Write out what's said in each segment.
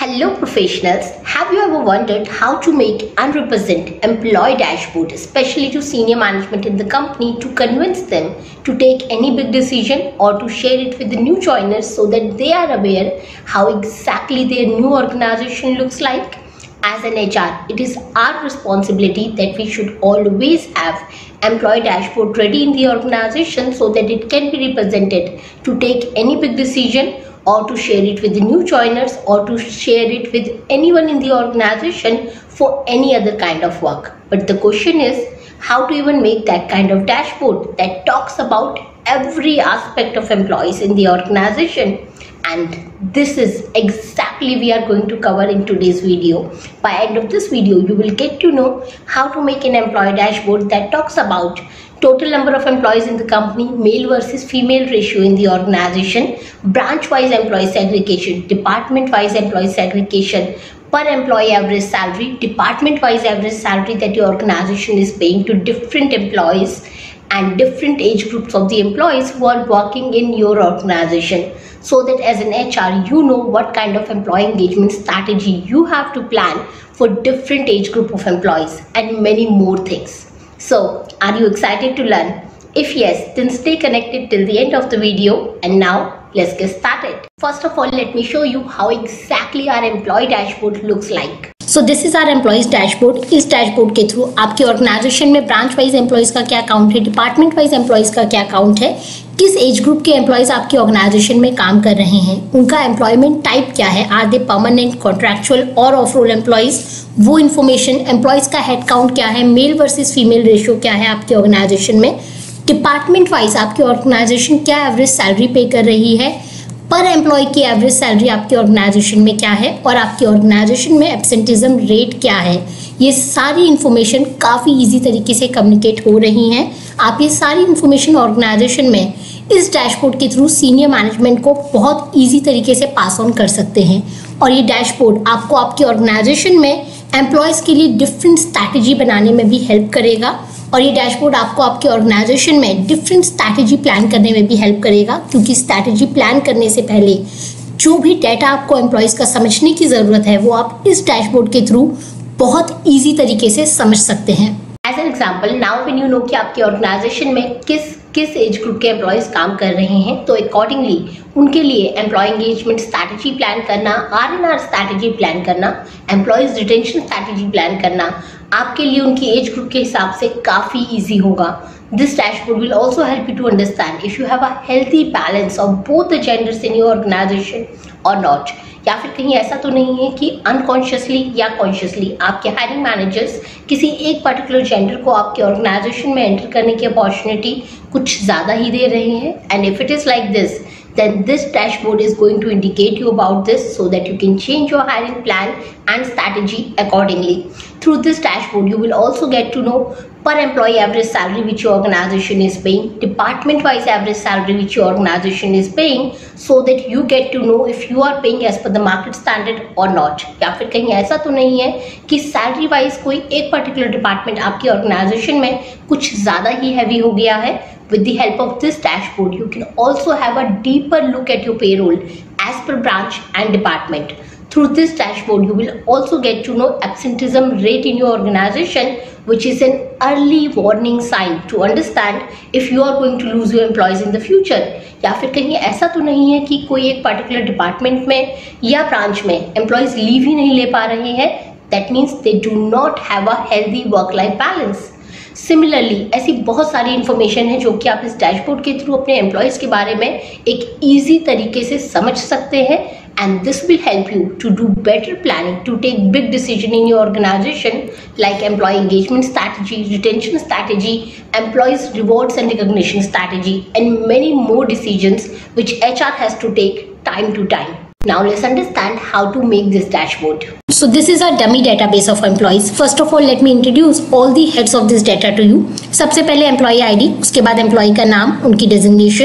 Hello professionals, have you ever wondered how to make and represent employee dashboard, especially to senior management in the company, to convince them to take any big decision or to share it with the new joiners so that they are aware how exactly their new organization looks like? As an HR, it is our responsibility that we should always have employee dashboard ready in the organization so that it can be represented to take any big decision or to share it with the new joiners or to share it with anyone in the organization for any other kind of work. But the question is how to even make that kind of dashboard that talks about every aspect of employees in the organization. And this is exactly we are going to cover in today's video. By end of this video, you will get to know how to make an employee dashboard that talks about total number of employees in the company, male versus female ratio in the organization, branch-wise employee segregation, department-wise employee segregation, per employee average salary, department-wise average salary that your organization is paying to different employees and different age groups of the employees who are working in your organization, so that as an HR you know what kind of employee engagement strategy you have to plan for different age group of employees and many more things. So are you excited to learn? If yes, then stay connected till the end of the video, and now let's get started. First of all, let me show you how exactly our employee dashboard looks like. So this is our employees dashboard. इस dashboard के through आपके organisation में branch wise employees का क्या count है, department wise employees का क्या count है, किस एज ग्रुप के एम्प्लॉइज आपके ऑर्गेनाइजेशन में काम कर रहे हैं, उनका एम्प्लॉयमेंट टाइप क्या है, आर दे परमानेंट, कॉन्ट्रैक्चुअल और ऑफ रोल एम्प्लॉइज, वो इन्फॉर्मेशन, एम्प्लॉइज का हेड काउंट क्या है, मेल वर्सेस फीमेल रेशियो क्या है आपके ऑर्गेनाइजेशन में, डिपार्टमेंट वाइज आपकी ऑर्गेनाइजेशन क्या एवरेज सैलरी पे कर रही है, पर एम्प्लॉय की एवरेज सैलरी आपके ऑर्गेनाइजेशन में क्या है और आपकी ऑर्गेनाइजेशन में एब्सेंटिज्म रेट क्या है। ये सारी इन्फॉर्मेशन काफ़ी इजी तरीके से कम्युनिकेट हो रही हैं। आप ये सारी इन्फॉर्मेशन ऑर्गेनाइजेशन में इस डैशबोर्ड के थ्रू सीनियर मैनेजमेंट को बहुत इजी तरीके से पास ऑन कर सकते हैं। और ये डैशबोर्ड आपको आपकी ऑर्गेनाइजेशन में एम्प्लॉयज़ के लिए डिफरेंट स्ट्रैटेजी बनाने में भी हेल्प करेगा, और ये डैशबोर्ड आपको आपके ऑर्गेनाइजेशन में डिफरेंट स्ट्रैटेजी प्लान करने में भी हेल्प करेगा, क्योंकि स्ट्रैटेजी प्लान करने से पहले जो भी डाटा आपको एम्प्लॉयज़ का समझने की ज़रूरत है वो आप इस डैशबोर्ड के थ्रू बहुत ईजी तरीके से समझ सकते हैं। As an example, now when you know कि आपके ऑर्गेनाइजेशन में किस एज ग्रुप के एम्प्लॉयज़ काम कर रहे हैं, तो अकॉर्डिंगली उनके लिए एम्प्लॉय एंगेजमेंट स्ट्रैटेजी प्लान करना, आर स्ट्रैटेजी प्लान करना, एम्प्लॉयज़ रिटेंशन स्ट्रैटेजी प्लान करना आपके लिए उनकी एज ग्रुप के हिसाब से काफ़ी इजी होगा। This dashboard will also help you to understand if you have a healthy balance of both the genders in your organisation और नॉट, या फिर कहीं ऐसा तो नहीं है कि अनकॉन्शियसली या कॉन्शियसली आपके हायरिंग मैनेजर्स किसी एक पर्टिकुलर जेंडर को आपके ऑर्गेनाइजेशन में एंटर करने की अपॉर्चुनिटी कुछ ज़्यादा ही दे रहे हैं। And if it is like this, then this dashboard is going to indicate you about this so that you can change your hiring plan and strategy accordingly. Through this dashboard, you will also get to know per employee average salary which your organization is paying, department wise average salary which your organization is paying, so that you get to know if you are paying as per the market standard or not. या फिर कहीं ऐसा तो नहीं है कि salary wise कोई एक पर्टिकुलर डिपार्टमेंट आपकी ऑर्गेनाइजेशन में कुछ ज़्यादा ही हैवी हो गया है। With the help of this dashboard, you can also have a deeper look at your payroll as per branch and department. Through this dashboard, you will also get to know absenteeism rate in your organization, which is an early warning sign to understand if you are going to lose your employees in the future. या फिर कहीं ऐसा तो नहीं है कि कोई एक पर्टिकुलर डिपार्टमेंट में या ब्रांच में एम्प्लॉयज लीव ही नहीं ले पा रहे हैं, that means they do not have a healthy work life balance. Similarly ऐसी बहुत सारी इन्फॉर्मेशन है जो कि आप इस डैशबोर्ड के थ्रू अपने एम्प्लॉयज़ के बारे में एक ईजी तरीके से समझ सकते हैं, and this will help you to do better planning, to take big decision in your organisation like employee engagement strategy, retention strategy, employees rewards and recognition strategy, and many more decisions which HR has to take time to time. Now let's understand how to make this dashboard. So this is a dummy database of employees. First of all, let me introduce all the heads of this data to you. सबसे पहले employee ID, उसके बाद employee का नाम, उनकी designation,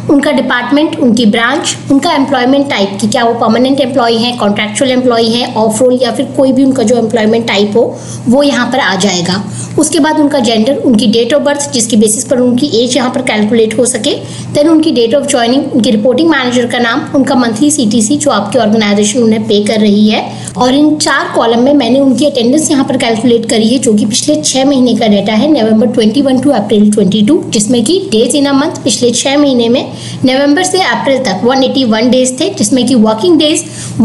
उनका department, उनकी branch, उनका एम्प्लॉयमेंट टाइप कि क्या वो परमानेंट एम्प्लॉय हैं, कॉन्ट्रैक्चुअल एम्प्लॉय हैं, ऑफ रोल या फिर कोई भी उनका जो एम्प्लॉयमेंट टाइप हो वो यहाँ पर आ जाएगा। उसके बाद उनका जेंडर, उनकी डेट ऑफ बर्थ जिसकी बेसिस पर उनकी एज यहाँ पर कैलकुलेट हो सके, देन उनकी डेट ऑफ ज्वाइनिंग, उनकी रिपोर्टिंग मैनेजर का नाम, उनका मंथली CTC जो आपकी ऑर्गेनाइजेशन उन्हें पे कर रही है, और इन 4 कॉलम में मैंने उनकी अटेंडेंस यहाँ पर कैलकुलेट करी है जो कि पिछले 6 महीने का डाटा है, नवंबर 21 टू अप्रैल 22, जिसमें कि डेज इन अ मंथ पिछले 6 महीने में नवंबर से अप्रैल तक 181 डेज थे, जिसमें कि वर्किंग डेज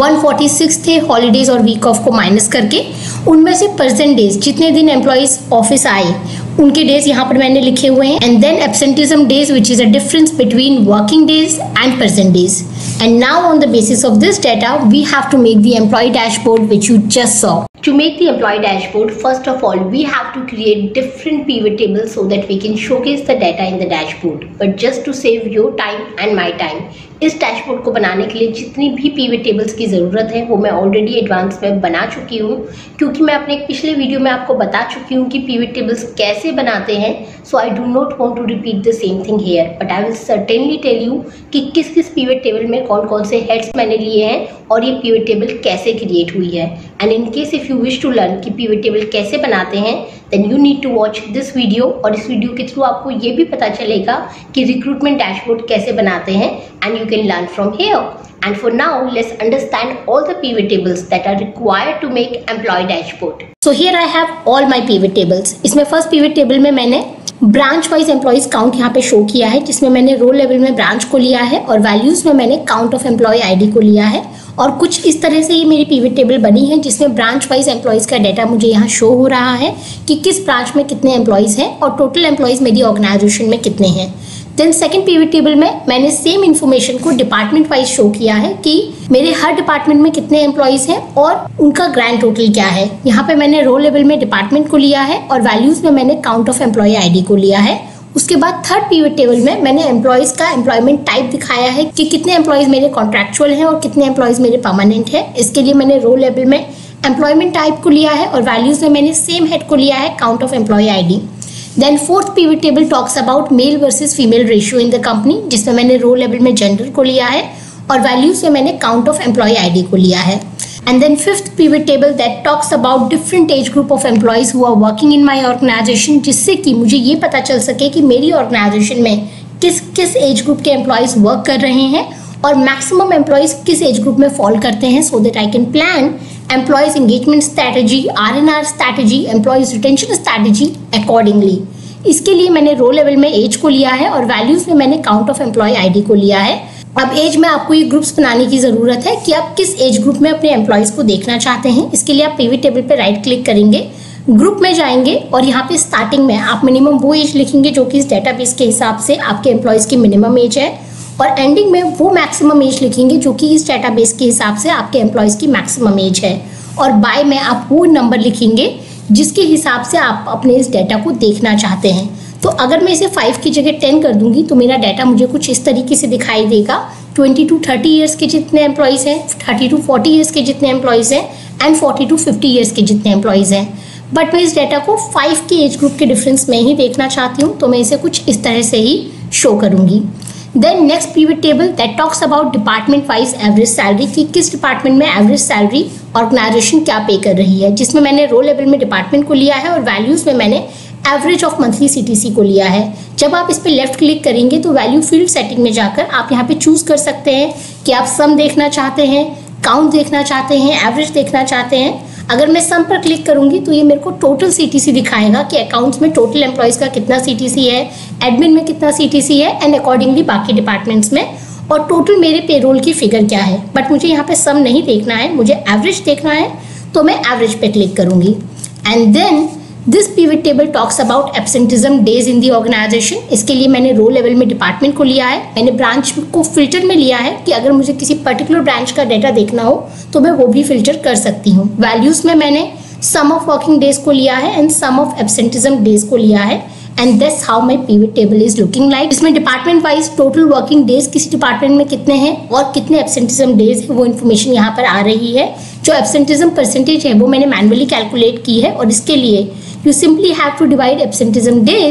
146 थे, हॉलीडेज और वीक ऑफ को माइनस करके। उनमें से प्रेजेंट डेज जितने दिन एम्प्लॉइज ऑफिस आए उनके डेज यहाँ पर मैंने लिखे हुए हैं, and then absenteeism days which is a difference between working days and present days. And now on the basis of this data we have to make the employee dashboard which you just saw. To make the employee dashboard, first of all, we have to create different pivot tables so that we can showcase the data in the dashboard. But just to save your time and my time, इस dashboard को बनाने के लिए जितनी भी pivot tables की ज़रूरत है वो मैं ऑलरेडी एडवांस में बना चुकी हूँ, क्योंकि मैं अपने एक पिछले वीडियो में आपको बता चुकी हूँ कि pivot tables कैसे बनाते हैं। So I do not want to repeat the same thing here, but I will certainly tell you कि किस किस pivot table में कौन कौन से हेड्स मैंने लिए हैं और ये pivot table कैसे क्रिएट हुई है। And in case if you wish to learn कि pivot table कैसे बनाते हैं, then you need to watch this video, और इस वीडियो के थ्रू आपको ये भी पता चलेगा कि रिक्रूटमेंट डैशबोर्ड कैसे बनाते हैं, and you can learn from here. And for now, let's understand all the pivot tables that are required to make employee dashboard. So here I have all my pivot tables. इसमें first pivot table में मैंने branch wise employees count यहाँ पे show किया है, जिसमें मैंने role level में ब्रांच को लिया है और वैल्यूज में मैंने काउंट ऑफ एम्प्लॉय ID को लिया है। और कुछ इस तरह से ही मेरी pivot टेबल बनी है जिसमें ब्रांच वाइज एम्प्लॉइज का डाटा मुझे यहाँ शो हो रहा है कि किस ब्रांच में कितने एम्प्लॉइज हैं और टोटल एम्प्लॉइज मेरी ऑर्गेनाइजेशन में कितने हैं। देन सेकंड pivot टेबल में मैंने सेम इन्फॉर्मेशन को डिपार्टमेंट वाइज शो किया है कि मेरे हर डिपार्टमेंट में कितने एम्प्लॉइज हैं और उनका ग्रैंड टोटल क्या है। यहाँ पे मैंने रोल लेवल में डिपार्टमेंट को लिया है और वैल्यूज में मैंने काउंट ऑफ एम्प्लॉय ID को लिया है। उसके बाद थर्ड pivot टेबल में मैंने एम्प्लॉइज का एम्प्लॉयमेंट टाइप दिखाया है कि कितने एम्प्लॉइज मेरे कॉन्ट्रैक्चुअल हैं और कितने एम्प्लॉइज मेरे परमानेंट हैं। इसके लिए मैंने रोल लेवल में एम्प्लॉयमेंट टाइप को लिया है और वैल्यूज में मैंने सेम हेड को लिया है, count of employee ID। Then fourth pivot table talks about male versus female ratio in the company, जिसमें मैंने रोल लेवल में जेंडर को लिया है और वैल्यूज में मैंने काउंट ऑफ एम्प्लॉय ID को लिया है। And then fifth pivot table that talks about different age group of employees who are working in my organization, जिससे कि मुझे ये पता चल सके कि मेरी ऑर्गेनाइजेशन में किस किस एज ग्रुप के एम्प्लॉयज वर्क कर रहे हैं और मैक्सिमम एम्प्लॉयज किस एज ग्रुप में फॉल करते हैं, so that I can plan employees engagement strategy, RNR strategy, employees retention strategy accordingly. इसके लिए मैंने रो लेवल में एज को लिया है और वैल्यूज में मैंने काउंट ऑफ एम्प्लॉय ID को लिया है। अब एज में आपको ये ग्रुप्स बनाने की जरूरत है कि आप किस एज ग्रुप में अपने एम्प्लॉयज को देखना चाहते हैं। इसके लिए आप pivot टेबल पे राइट क्लिक करेंगे, ग्रुप में जाएंगे और यहाँ पे स्टार्टिंग में आप मिनिमम वो एज लिखेंगे जो कि इस डेटाबेस के हिसाब से आपके एम्प्लॉयज की मिनिमम एज है, और एंडिंग में वो मैक्सिमम एज लिखेंगे जो कि इस डेटाबेस के हिसाब से आपके एम्प्लॉयज की मैक्सिमम एज है, और बाय में आप वो नंबर लिखेंगे जिसके हिसाब से आप अपने इस डाटा को देखना चाहते हैं। तो अगर मैं इसे 5 की जगह 10 कर दूंगी तो मेरा डाटा मुझे कुछ इस तरीके से दिखाई देगा। 20 to 30 ईयर्स के जितने एम्प्लॉयज हैं, 30 to 40 ईयर्स के जितने एम्प्लॉयज हैं एंड 40 to 50 ईयर्स के जितने एम्प्लॉयज हैं। बट मैं इस डाटा को 5 के एज ग्रुप के डिफरेंस में ही देखना चाहती हूँ, तो मैं इसे कुछ इस तरह से ही शो करूंगी। Then next pivot table that talks about department wise average salary, कि किस डिपार्टमेंट में एवरेज सैलरी ऑर्गेनाइजेशन क्या पे कर रही है, जिसमें मैंने रो लेवल में डिपार्टमेंट को लिया है और वैल्यूज में मैंने एवरेज ऑफ मंथली CTC को लिया है। जब आप इस पर लेफ्ट क्लिक करेंगे तो वैल्यू फील्ड सेटिंग में जाकर आप यहाँ पे चूज कर सकते हैं कि आप सम देखना चाहते हैं, काउंट देखना चाहते हैं, एवरेज देखना चाहते हैं। अगर मैं सम पर क्लिक करूंगी तो ये मेरे को टोटल CTC दिखाएगा कि अकाउंट्स में टोटल एम्प्लॉयज का कितना CTC है, एडमिन में कितना CTC है एंड अकॉर्डिंगली बाकी डिपार्टमेंट्स में, और टोटल मेरे पेरोल की फिगर क्या है। बट मुझे यहाँ पे सम नहीं देखना है, मुझे एवरेज देखना है, तो मैं एवरेज पे क्लिक करूंगी। And then this pivot table talks about absenteeism days in the organisation. इसके लिए मैंने रो लेवल में डिपार्टमेंट को लिया है, मैंने ब्रांच को फिल्टर में लिया है कि अगर मुझे किसी पर्टिकुलर ब्रांच का डाटा देखना हो तो मैं वो भी फिल्टर कर सकती हूँ। वैल्यूज में मैंने सम ऑफ वर्किंग डेज को लिया है and sum of absenteeism days को लिया है, and that's how my pivot table is looking like. इसमें department wise total working days किसी डिपार्टमेंट में कितने हैं और कितने एब्सेंटिज्म डेज है वो इन्फॉर्मेशन यहाँ पर आ रही है। जो एब्सेंटिज्म परसेंटेज है वो मैंने मैनुअली कैलकुलेट की है, और इसके लिए you simply have to divide absenteeism days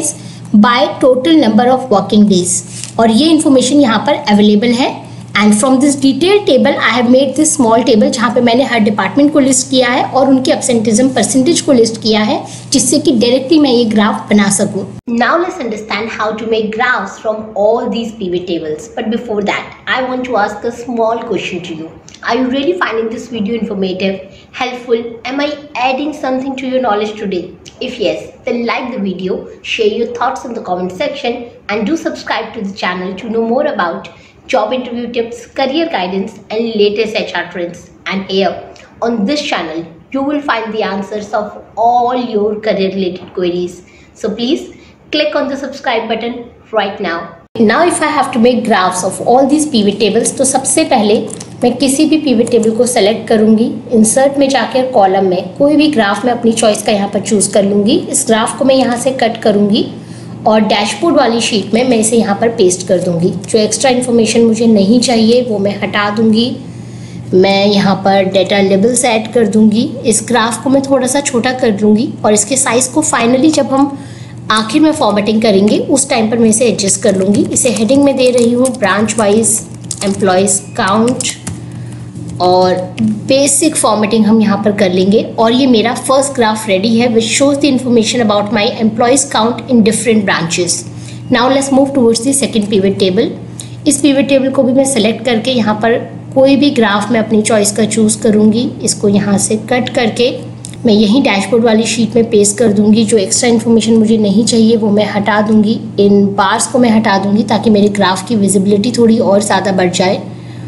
by total number of working days, और ये इन्फॉर्मेशन यहाँ पर अवेलेबल है। And from this detail table I have made this small table जहाँ पे मैंने हर डिपार्टमेंट को लिस्ट किया है और उनके एब्सेंटिज्म परसेंटेज को लिस्ट किया है, जिससे कि डायरेक्टली मैं ये ग्राफ बना सकूँ। Now let's understand how to make graphs from all these pivot tables. But before that, I want to ask a small question to you. Are you really finding this video informative, helpful? Am I adding something to your knowledge today? If yes, then like the video, share your thoughts in the comment section, and do subscribe to the channel to know more about job interview tips, career guidance, and latest HR trends. And here on this channel, you will find the answers of all your career related queries. So please click on the subscribe button right now. Now if I have to make graphs of all these pivot tables, तो सबसे पहले मैं किसी भी pivot table को select करूंगी, insert में जाकर कॉलम में कोई भी ग्राफ मैं अपनी चॉइस का यहाँ पर चूज कर लूंगी। इस ग्राफ को मैं यहाँ से कट करूंगी और डैशबोर्ड वाली शीट में मैं इसे यहाँ पर पेस्ट कर दूंगी। जो एक्स्ट्रा इन्फॉर्मेशन मुझे नहीं चाहिए वो मैं हटा दूंगी। मैं यहाँ पर डेटा लेबल्स ऐड कर दूंगी। इस ग्राफ को मैं थोड़ा सा छोटा कर लूँगी और इसके साइज़ को फाइनली जब हम आखिर में फॉर्मेटिंग करेंगे उस टाइम पर मैं इसे एडजस्ट कर लूँगी। इसे हेडिंग में दे रही हूँ ब्रांच वाइज एम्प्लॉयज़ काउंट, और बेसिक फॉर्मेटिंग हम यहाँ पर कर लेंगे। और ये मेरा फर्स्ट ग्राफ रेडी है which shows the information about my employees count in different branches. Now let's move towards the second pivot table. इस पिवट टेबल को भी मैं सेलेक्ट करके यहाँ पर कोई भी ग्राफ मैं अपनी चॉइस का चूज़ करूँगी। इसको यहाँ से कट करके मैं यहीं डैशबोर्ड वाली शीट में पेस्ट कर दूँगी। जो एक्स्ट्रा इन्फॉर्मेशन मुझे नहीं चाहिए वो मैं हटा दूँगी। इन बार्स को मैं हटा दूँगी ताकि मेरे ग्राफ की विजिबिलिटी थोड़ी और ज़्यादा बढ़ जाए।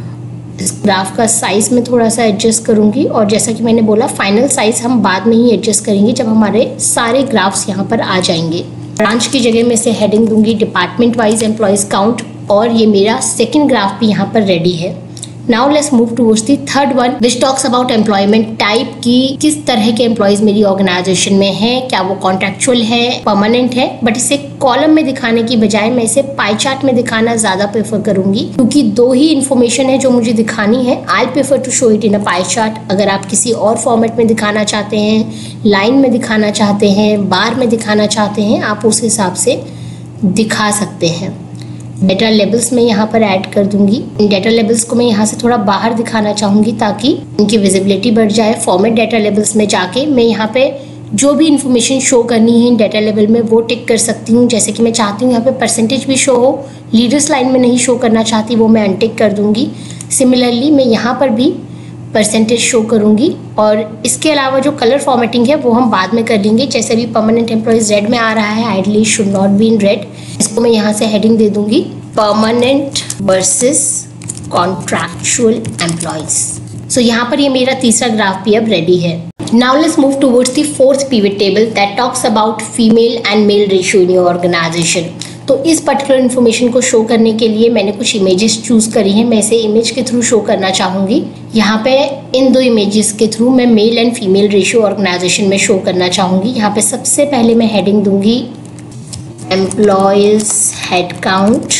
इस ग्राफ का साइज़ में थोड़ा सा एडजस्ट करूंगी, और जैसा कि मैंने बोला फाइनल साइज़ हम बाद में ही एडजस्ट करेंगे जब हमारे सारे ग्राफ्स यहाँ पर आ जाएंगे। ब्रांच की जगह में से हेडिंग दूंगी डिपार्टमेंट वाइज एम्प्लॉयज़ काउंट, और ये मेरा सेकंड ग्राफ भी यहाँ पर रेडी है। Now let's move towards the third one which talks about employment type की किस तरह के एम्प्लॉयज़ मेरी ऑर्गेनाइजेशन में हैं, क्या वो कॉन्ट्रैक्चुअल है, परमानेंट है। बट इसे कॉलम में दिखाने की बजाय मैं इसे पाई चार्ट में दिखाना ज़्यादा प्रेफर करूंगी, क्योंकि दो ही इन्फॉर्मेशन है जो मुझे दिखानी है। I prefer to show it in a pie chart. अगर आप किसी और फॉर्मेट में दिखाना चाहते हैं, लाइन में दिखाना चाहते हैं, बार में दिखाना चाहते हैं, आप उस हिसाब से दिखा सकते हैं। डेटा लेबल्स में यहाँ पर ऐड कर दूंगी। इन डेटा लेबल्स को मैं यहाँ से थोड़ा बाहर दिखाना चाहूँगी ताकि इनकी विजिबिलिटी बढ़ जाए। फॉर्मेट डेटा लेबल्स में जाके मैं यहाँ पे जो भी इन्फॉर्मेशन शो करनी है इन डेटा लेबल में वो टिक कर सकती हूँ। जैसे कि मैं चाहती हूँ यहाँ पे परसेंटेज भी शो हो, लीडर्स लाइन में नहीं शो करना चाहती, वो मैं अनटिक कर दूँगी। सिमिलरली मैं यहाँ पर भी परसेंटेज शो करूँगी, और इसके अलावा जो कलर फॉर्मेटिंग है वो हम बाद में कर लेंगे। जैसे भी परमानेंट एम्प्लॉयज़ रेड में आ रहा है, ideally should not be in red. इसको मैं यहाँ से हेडिंग दे दूँगी permanent versus contractual employees. So यहाँ पर ये मेरा तीसरा ग्राफ भी अब रेडी है। Now let's move towards the fourth pivot table that talks about female and male ratio in your organization. तो इस पर्टिकुलर इन्फॉर्मेशन को शो करने के लिए मैंने कुछ इमेजेस चूज करी हैं। मैं इसे इमेज के थ्रू शो करना चाहूँगी। यहाँ पे इन दो इमेजेस के थ्रू मैं male and female ratio organisation में शो करना चाहूँगी। यहाँ पे सबसे पहले मैं हेडिंग दूंगी एम्प्लॉयज़ हेड काउंट,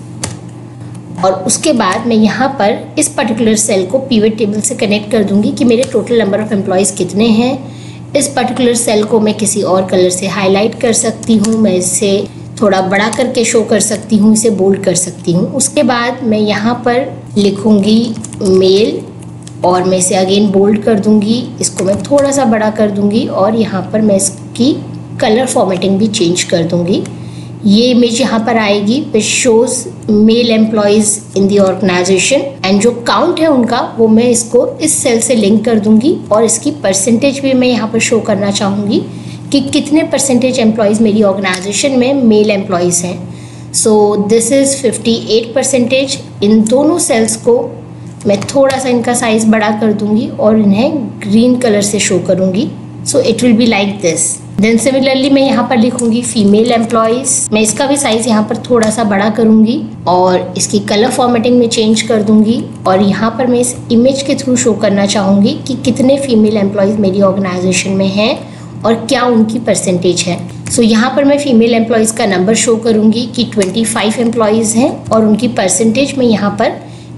और उसके बाद मैं यहाँ पर इस पर्टिकुलर सेल को पिवट टेबल से कनेक्ट कर दूंगी कि मेरे टोटल नंबर ऑफ एम्प्लॉयज़ कितने हैं। इस पर्टिकुलर सेल को मैं किसी और कलर से हाईलाइट कर सकती हूँ, मैं इसे थोड़ा बड़ा करके शो कर सकती हूँ, इसे बोल्ड कर सकती हूँ। उसके बाद मैं यहाँ पर लिखूँगी मेल, और मैं इसे अगेन बोल्ड कर दूँगी। इसको मैं थोड़ा सा बड़ा कर दूँगी, और यहाँ पर मैं इसकी कलर फॉर्मेटिंग भी चेंज कर दूँगी। ये इमेज यहाँ पर आएगी which shows male employees in the organization, and जो काउंट है उनका वो मैं इसको इस सेल से लिंक कर दूंगी, और इसकी परसेंटेज भी मैं यहाँ पर शो करना चाहूँगी कि कितने परसेंटेज एम्प्लॉयज़ मेरी ऑर्गेनाइजेशन में मेल एम्प्लॉयज़ हैं। So this is 58%। इन दोनों सेल्स को मैं थोड़ा सा इनका साइज़ बड़ा कर दूंगी और इन्हें ग्रीन कलर से शो करूँगी। So it will be like this. Then similarly मैं यहाँ पर लिखूंगी फीमेल एम्प्लॉयज़। मैं इसका भी साइज़ यहाँ पर थोड़ा सा बड़ा करूँगी और इसकी कलर फॉर्मेटिंग में चेंज कर दूँगी, और यहाँ पर मैं इस इमेज के थ्रू शो करना चाहूँगी कि कितने फीमेल एम्प्लॉयज़ मेरी ऑर्गेनाइजेशन में हैं और क्या उनकी परसेंटेज है। सो यहाँ पर मैं फीमेल एम्प्लॉयज़ का नंबर शो करूँगी कि 25 एम्प्लॉयज़ हैं, और उनकी परसेंटेज मैं यहाँ पर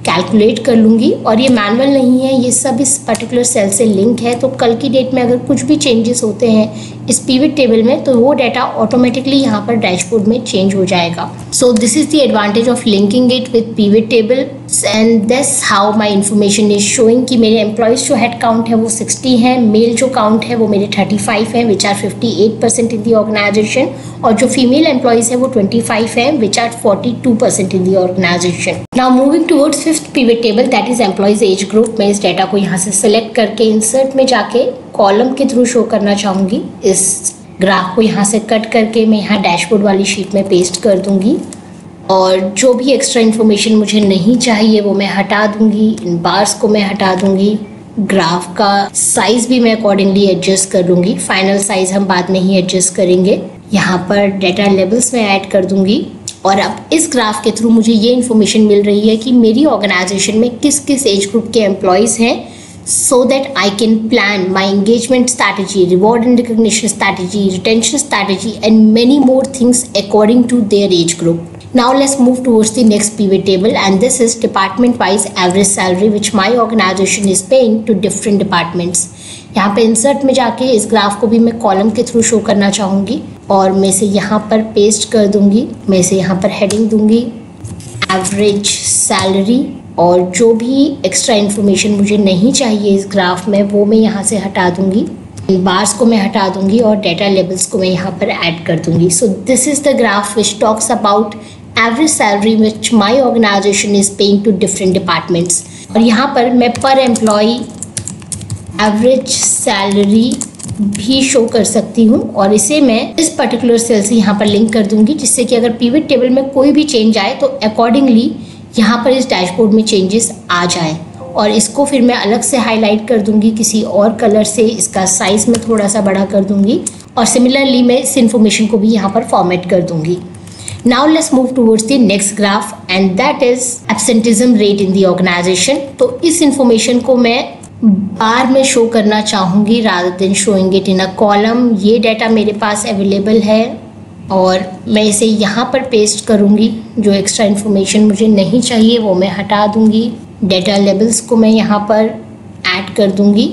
कैलकुलेट कर लूँगी। और ये मैनुअल नहीं है, ये सब इस पर्टिकुलर सेल से लिंक है, तो कल की डेट में अगर कुछ भी चेंजेस होते हैं इस पिवट टेबल में तो वो डाटा ऑटोमेटिकली यहाँ पर डैशबोर्ड में चेंज हो जाएगा। So this is the advantage of linking it with pivot table and this how my information is showing कि मेरे एम्प्लॉयज़ जो हेड काउंट है वो 60 है, मेल जो काउंट है वो मेरे 35 है which are 58% in the organisation, और जो फीमेल एम्प्लॉयज़ है वो 25 है which are 42% in the organization. Now moving towards fifth pivot table that is employees age group. मैं इस डाटा को यहाँ से सिलेक्ट करके इंसर्ट में जाके कॉलम के थ्रू शो करना चाहूँगी। इस ग्राफ को यहाँ से कट करके मैं यहाँ डैशबोर्ड वाली शीट में पेस्ट कर दूँगी और जो भी एक्स्ट्रा इन्फॉर्मेशन मुझे नहीं चाहिए वो मैं हटा दूँगी। इन बार्स को मैं हटा दूँगी। ग्राफ का साइज भी मैं अकॉर्डिंगली एडजस्ट कर लूँगी। फाइनल साइज हम बाद में ही एडजस्ट करेंगे। यहाँ पर डेटा लेवल्स में ऐड कर दूँगी और अब इस ग्राफ के थ्रू मुझे ये इन्फॉर्मेशन मिल रही है कि मेरी ऑर्गेनाइजेशन में किस किस एज ग्रुप के एम्प्लॉयज़ हैं, so that I can plan my engagement strategy, reward and recognition strategy, retention strategy and many more things according to their age group. Now let's move towards the next pivot table and this is department wise average salary which my organization is paying to different departments. यहाँ पे insert में जाके इस graph को भी मैं column के through show करना चाहूँगी और मैं इसे यहाँ पर पेस्ट कर दूँगी। मैं इसे यहाँ पर हेडिंग दूँगी एवरेज सैलरी और जो भी एक्स्ट्रा इन्फॉर्मेशन मुझे नहीं चाहिए इस ग्राफ में वो मैं यहाँ से हटा दूँगी। बार्स को मैं हटा दूँगी और डेटा लेबल्स को मैं यहाँ पर ऐड कर दूँगी। So this is the graph which talks about average salary which my organization is paying to different departments. और यहाँ पर मैं पर एम्प्लॉई एवरेज सैलरी भी शो कर सकती हूँ और इसे मैं इस पर्टिकुलर सेल से यहाँ पर लिंक कर दूँगी जिससे कि अगर पिवट टेबल में कोई भी चेंज आए तो अकॉर्डिंगली यहाँ पर इस डैशबोर्ड में चेंजेस आ जाए। और इसको फिर मैं अलग से हाईलाइट कर दूँगी किसी और कलर से, इसका साइज़ मैं थोड़ा सा बड़ा कर दूँगी और सिमिलरली मैं इस इन्फॉर्मेशन को भी यहाँ पर फॉर्मेट कर दूँगी। Now let's move towards the next graph and that is absenteeism rate in the organization. तो इस इन्फॉर्मेशन को मैं बार में शो करना चाहूँगी rather than showing it in a column. ये डाटा मेरे पास अवेलेबल है और मैं इसे यहाँ पर पेस्ट करूँगी। जो एक्स्ट्रा इन्फॉर्मेशन मुझे नहीं चाहिए वो मैं हटा दूँगी। डेटा लेबल्स को मैं यहाँ पर ऐड कर दूँगी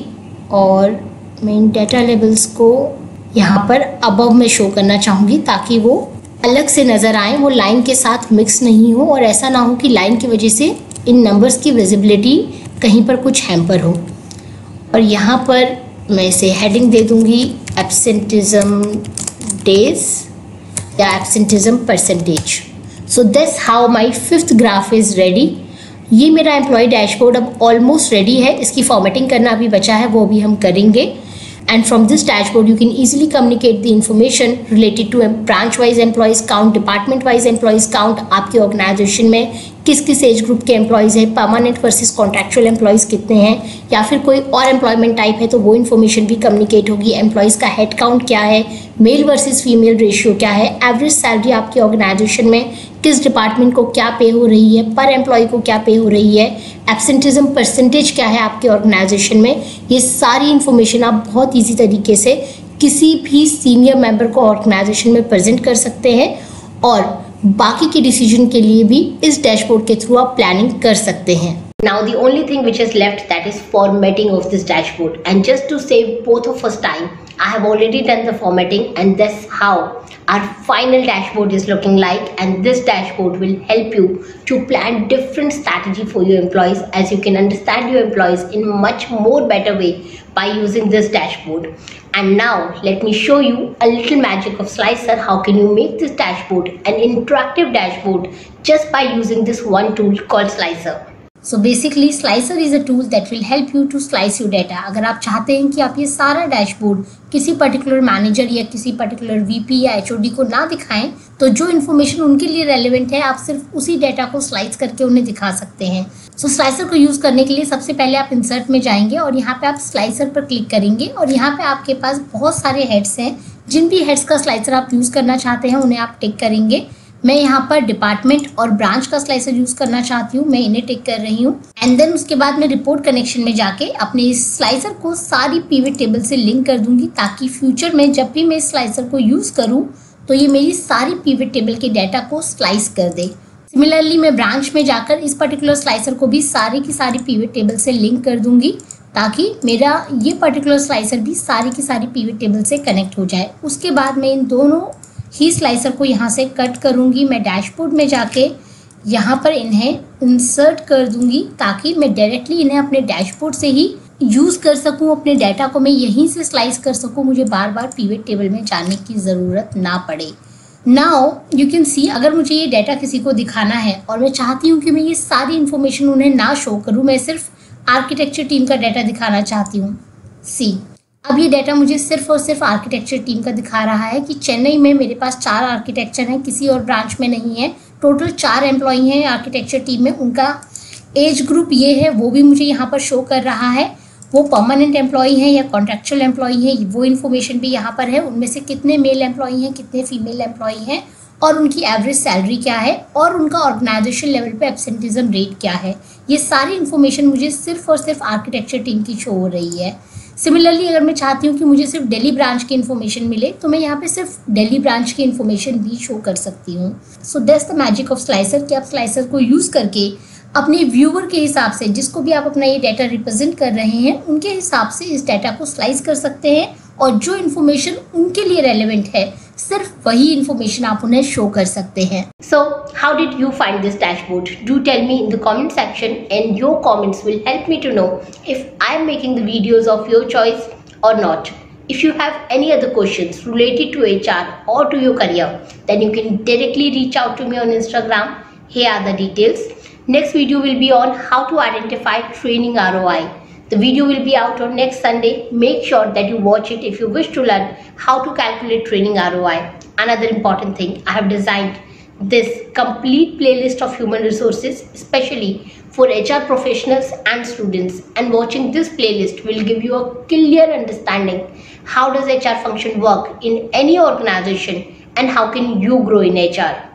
और मैं इन डेटा लेबल्स को यहाँ पर अबव में शो करना चाहूँगी ताकि वो अलग से नज़र आए, वो लाइन के साथ मिक्स नहीं हो और ऐसा ना हो कि लाइन की वजह से इन नंबर्स की विजिबिलिटी कहीं पर कुछ हैम्पर हो। और यहाँ पर मैं इसे हेडिंग दे दूँगी एब्सेंटिज्म डेज या absenteeism percentage. So this how my fifth graph is ready. ये मेरा एम्प्लॉय डैशबोर्ड अब ऑलमोस्ट रेडी है। इसकी फॉर्मेटिंग करना अभी बचा है, वो भी हम करेंगे। And from this dashboard you can easily communicate the information related to branch wise employees count, department wise employees count, आपके ऑर्गेनाइजेशन में किस किस एज ग्रुप के एम्प्लॉयज़ हैं, परमानेंट वर्सेस कॉन्ट्रैक्चुअल एम्प्लॉयज़ कितने हैं या फिर कोई और एम्प्लॉयमेंट टाइप है तो वो इन्फॉर्मेशन भी कम्युनिकेट होगी। एम्प्लॉयज़ का हेड काउंट क्या है, मेल वर्सेस फीमेल रेशियो क्या है, एवरेज सैलरी आपकी ऑर्गेनाइजेशन में किस डिपार्टमेंट को क्या पे हो रही है, पर एम्प्लॉय को क्या पे हो रही है, एब्सेंटिज्म परसेंटेज क्या है आपके ऑर्गेनाइजेशन में। ये सारी इन्फॉर्मेशन आप बहुत ईजी तरीके से किसी भी सीनियर मेंबर को ऑर्गेनाइजेशन में प्रेजेंट कर सकते हैं और बाकी के डिसीजन के लिए भी इस डैशबोर्ड के थ्रू आप प्लानिंग कर सकते हैं। Now the only thing which is left that is formatting of this dashboard, and just to save both of us time I have already done the formatting and that's how our final dashboard is looking like, and this dashboard will help you to plan different strategy for your employees as you can understand your employees in much more better way by using this dashboard. And now let me show you a little magic of Slicer. How can you make this dashboard an interactive dashboard just by using this one tool called Slicer. So basically Slicer is a tool that will help you to slice your data. अगर आप चाहते हैं कि आप ये सारा dashboard किसी particular manager या किसी पर्टिकुलर वीपी या एचओडी को ना दिखाएं तो जो इन्फॉर्मेशन उनके लिए रेलेवेंट है आप सिर्फ उसी डाटा को स्लाइस करके उन्हें दिखा सकते हैं। सो स्लाइसर को यूज़ करने के लिए सबसे पहले आप इंसर्ट में जाएंगे और यहाँ पे आप स्लाइसर पर क्लिक करेंगे और यहाँ पे आपके पास बहुत सारे हेड्स हैं। जिन भी हेड्स का स्लाइसर आप यूज़ करना चाहते हैं उन्हें आप टिक करेंगे। मैं यहाँ पर डिपार्टमेंट और ब्रांच का स्लाइसर यूज़ करना चाहती हूँ, मैं इन्हें टिक कर रही हूँ। एंड देन उसके बाद मैं रिपोर्ट कनेक्शन में जाके अपने इस स्लाइसर को सारी पिवट टेबल से लिंक कर दूंगी ताकि फ्यूचर में जब भी मैं इस स्लाइसर को यूज़ करूँ तो ये मेरी सारी पिवट टेबल के डाटा को स्लाइस कर दे। सिमिलरली मैं ब्रांच में जाकर इस पर्टिकुलर स्लाइसर को भी सारी की सारी पिवट टेबल से लिंक कर दूंगी ताकि मेरा ये पर्टिकुलर स्लाइसर भी सारी की सारी पिवट टेबल से कनेक्ट हो जाए। उसके बाद मैं इन दोनों ही स्लाइसर को यहाँ से कट करूँगी। मैं डैशबोर्ड में जाके यहाँ पर इन्हें इंसर्ट कर दूँगी ताकि मैं डायरेक्टली इन्हें अपने डैशबोर्ड से ही यूज़ कर सकूँ। अपने डाटा को मैं यहीं से स्लाइस कर सकूँ, मुझे बार बार पिवट टेबल में जाने की ज़रूरत ना पड़े। नाउ यू कैन सी, अगर मुझे ये डाटा किसी को दिखाना है और मैं चाहती हूँ कि मैं ये सारी इन्फॉर्मेशन उन्हें ना शो करूँ, मैं सिर्फ आर्किटेक्चर टीम का डाटा दिखाना चाहती हूँ। सी, अब ये डाटा मुझे सिर्फ और सिर्फ आर्किटेक्चर टीम का दिखा रहा है कि चेन्नई में मेरे पास 4 आर्किटेक्चर हैं, किसी और ब्रांच में नहीं है। टोटल 4 एम्प्लॉई हैं आर्किटेक्चर टीम में, उनका एज ग्रुप ये है, वो भी मुझे यहाँ पर शो कर रहा है। वो परमानेंट एम्प्लॉई हैं या कॉन्ट्रेक्चुअल एम्प्लॉई हैं, वो इन्फॉर्मेशन भी यहाँ पर है। उनमें से कितने मेल एम्प्लॉई हैं, कितने फीमेल एम्प्लॉई हैं, और उनकी एवरेज सैलरी क्या है, और उनका ऑर्गेनाइजेशन लेवल पे एब्सेंटिज्म रेट क्या है। ये सारी इन्फॉर्मेशन मुझे सिर्फ और सिर्फ आर्किटेक्चर टीम की शो हो रही है। सिमिलरली अगर मैं चाहती हूँ कि मुझे सिर्फ दिल्ली ब्रांच की इन्फॉर्मेशन मिले तो मैं यहाँ पे सिर्फ दिल्ली ब्रांच की इन्फॉर्मेशन भी शो कर सकती हूँ। So that's the magic of slicer कि आप स्लाइसर को यूज़ करके अपने व्यूअर के हिसाब से, जिसको भी आप अपना ये डाटा रिप्रेजेंट कर रहे हैं, उनके हिसाब से इस डाटा को स्लाइस कर सकते हैं और जो इन्फॉर्मेशन उनके लिए रेलेवेंट है सिर्फ वही इन्फॉर्मेशन आप उन्हें शो कर सकते हैं। So how did you find this dashboard? Do tell me in the comment section and your comments will help me to know if I am making the videos of your choice or not. If you have any other questions related to HR or to your career, then you can directly reach out to me on Instagram. Here are the details. Next video will be on how to identify training ROI. The video will be out on next Sunday. Make sure that you watch it if you wish to learn how to calculate training ROI. Another important thing, I have designed this complete playlist of human resources especially for HR professionals and students, and watching this playlist will give you a clear understanding how does HR function work in any organization and how can you grow in HR.